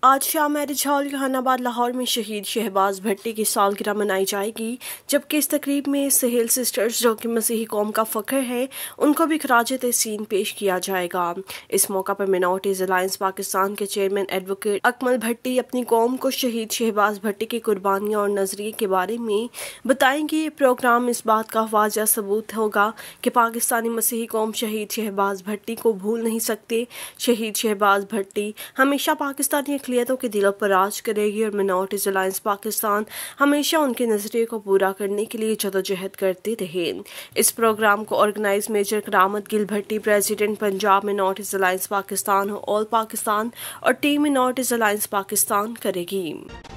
आज शाम marriage hall Jehanabad Lahore में शहीद शहबाज भट्टी की सालगिरह मनाई जाएगी, जबकि इस तकरीब में सहेल सिस्टर्स जो कि मसीही कौम का फ़ख्र है उनको भी खराज तहसीन पेश किया जाएगा। इस मौका पर मिनॉरिटीज अलायंस पाकिस्तान के चेयरमैन एडवोकेट अकमल भट्टी अपनी कौम को शहीद शहबाज भट्टी की कुर्बानियों और नजरिए के बारे में बताएंगे। ये प्रोग्राम इस बात का वाज़ह सबूत होगा कि पाकिस्तानी मसीही कौम शहीद शहबाज भट्टी को भूल नहीं सकते। शहीद शहबाज भट्टी हमेशा पाकिस्तानी अक़लियतों के दिलों पर राज करेगी और मिनॉरिटीज अलायंस पाकिस्तान हमेशा उनके नजरिए को पूरा करने के लिए जदोजहद करते रहे। इस प्रोग्राम को organise major Karamat Gill Bhatti, president Punjab minorities alliance Pakistan, all Pakistan और टीम मिनॉरिटीज अलायंस पाकिस्तान करेगी।